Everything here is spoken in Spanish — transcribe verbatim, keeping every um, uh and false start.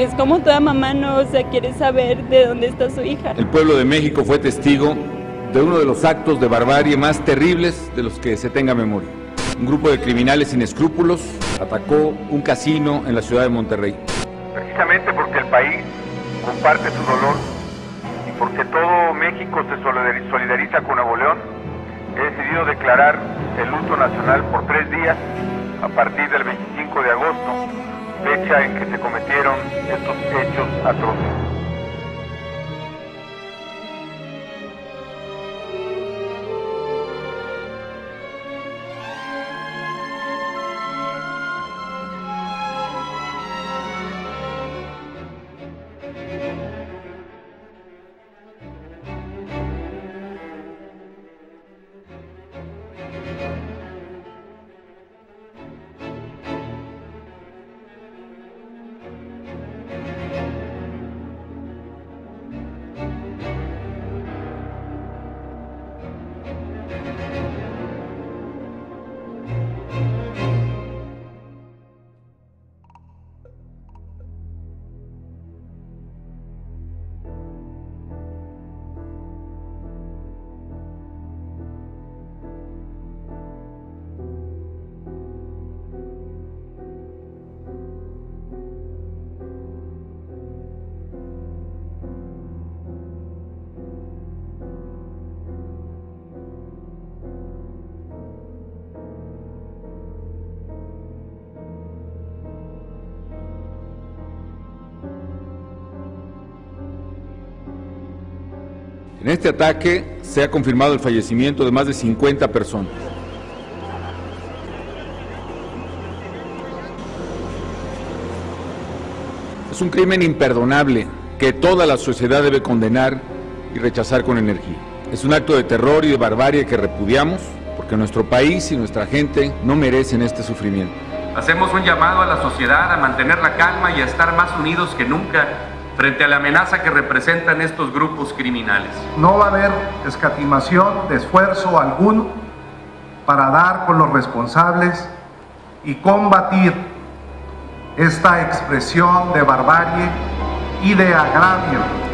es como toda mamá, no, o sea, quiere saber de dónde está su hija. El pueblo de México fue testigo de uno de los actos de barbarie más terribles de los que se tenga memoria. Un grupo de criminales sin escrúpulos atacó un casino en la ciudad de Monterrey. Precisamente porque el país comparte su dolor y porque todo México se solidariza con Nuevo León, he decidido declarar el luto nacional por tres días a partir del veinticinco de agosto, fecha en que se cometieron estos hechos atroces. En este ataque se ha confirmado el fallecimiento de más de cincuenta personas. Es un crimen imperdonable que toda la sociedad debe condenar y rechazar con energía. Es un acto de terror y de barbarie que repudiamos porque nuestro país y nuestra gente no merecen este sufrimiento. Hacemos un llamado a la sociedad a mantener la calma y a estar más unidos que nunca frente a la amenaza que representan estos grupos criminales. No va a haber escatimación de esfuerzo alguno para dar con los responsables y combatir esta expresión de barbarie y de agravio